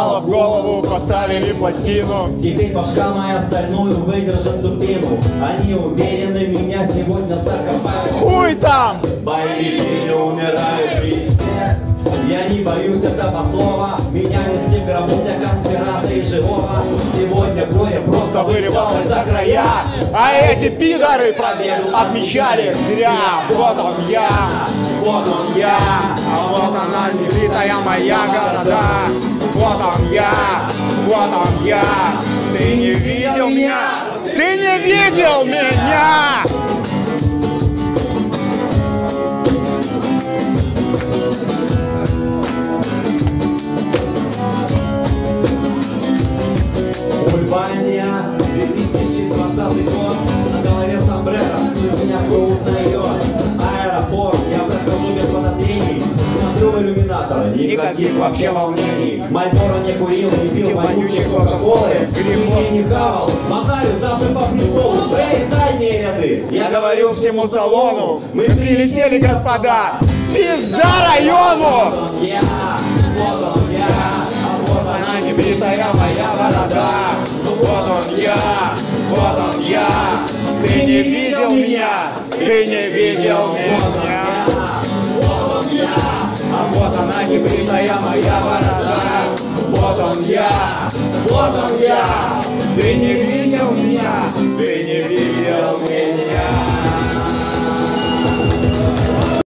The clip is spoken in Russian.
упала в голову, поставили пластину. Теперь башка моя стальную выдержит дубину. Они уверены, меня сегодня закопают. Хуй там! Боевики не умирают везде. Я не боюсь этого слова. Меня нести в гробу для конспирации живого. Сегодня кроя просто Вырывалась за края, а эти пидоры отмечали зря. Вот он я, а вот она небритая моя города. Вот он я, ты не видел меня, ты не видел меня. Ульбания, 2020 год, на голове сомбреро, меня кто узнает. Аэропорт, я прохожу без подозрений, смотрю в иллюминатор, никаких вообще волнений. Мальборо не курил, не пил вонючей кока-колы, грибы не хавал, мотаю даже по приколу. Эй, задние ряды, Я говорил всему салону, мы прилетели, господа, пизда району! Вот он я, А вот она небритая моя борода. Вот он я, ты не видел меня, ты не видел меня. вот он я. А вот она небритая моя борода. Вот он я, ты не видел меня, ты не видел меня.